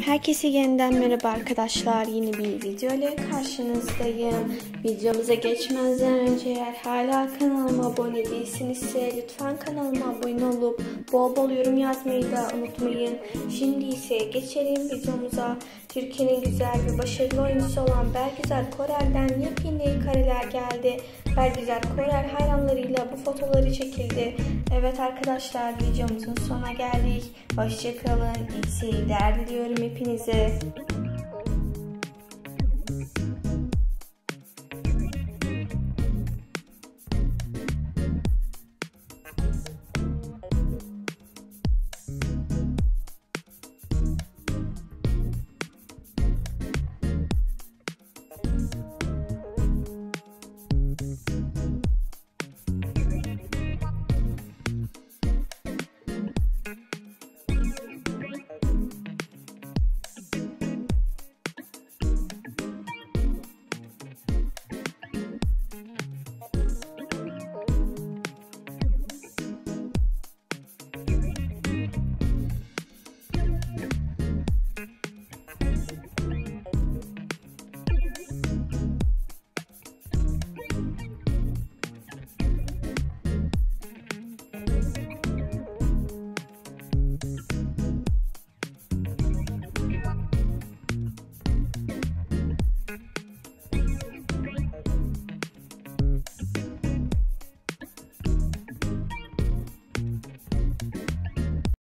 Herkese yeniden merhaba arkadaşlar. Yeni bir video ile karşınızdayım. Videomuza geçmeden önce eğer hala kanalıma abone değilsinizse lütfen kanalıma abone olup bol bol yorum yazmayı da unutmayın. Şimdi ise geçelim videomuza. Türkiye'nin güzel ve başarılı oyuncusu olan Bergüzar Korel'den yepyeni kareler geldi. Bergüzar Korel hayranlarıyla bu fotoları çekildi. Evet arkadaşlar, videomuzun sonuna geldik. Hoşçakalın. İyi seyirler diliyorum hepinize.